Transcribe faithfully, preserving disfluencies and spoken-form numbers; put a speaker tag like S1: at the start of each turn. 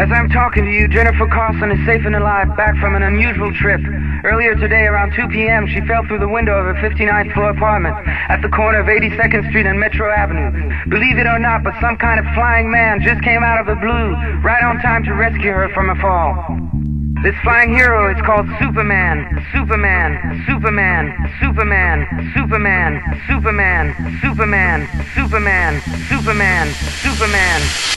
S1: As I'm talking to you, Jennifer Carlson is safe and alive, back from an unusual trip. Earlier today, around two p m, she fell through the window of her fifty-ninth floor apartment at the corner of eighty-second Street and Metro Avenue. Believe it or not, but some kind of flying man just came out of the blue, right on time to rescue her from a fall. This flying hero is called Superman, Superman, Superman, Superman, Superman, Superman, Superman, Superman, Superman, Superman.